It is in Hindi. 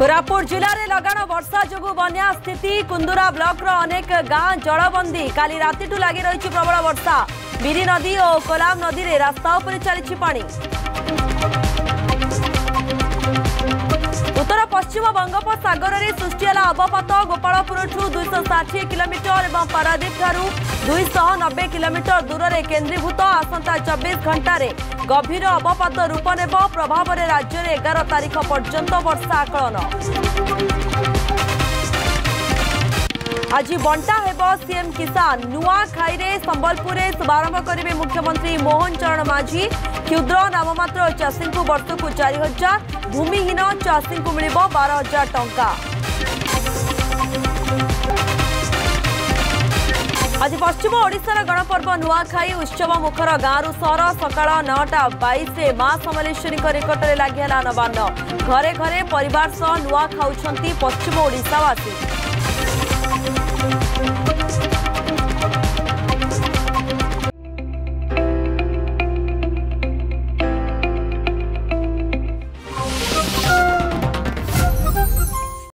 कोरापुट जिले में लगाण वर्षा जोगु बन्या स्थिति कुंदुरा ब्लॉक अनेक गां जलबंदी काली रातिठू लगी रही प्रबल वर्षा बिरी नदी और कोलाम नदी में रास्ता उपर चली पानी। उत्तर पश्चिम बंगोपसागर में सृष्टि है अवपात गोपालपुर 260 किलोमीटर और पारादीप ठारू 290 किलोमीटर दूर में केन्द्रीभूत आसंता 24 घंटे गभीर अवपात रूप नेब प्रभाव में राज्य में 11 तारीख पर्यंत वर्षा आकलन। आज बंटा हेब सीएम किसान नुआखाई रे संबलपुर में शुभारंभ करेंगे मुख्यमंत्री मोहन चरण माझी। क्षुद्र नाममात्र चाषी को वर्ष को 4000 भूमिहीन चाषी को मिल 12,000 टंका। आज पश्चिम ओडिशार गणपर्व नुआखाई उत्सव मुखर गाँव सहर सकाळ 9:22 मां समलेश्वरी निकट में लगिला नवान्न घरे घरे परिवार सह नुआ खाऊछंती पश्चिम ओडिशावासी।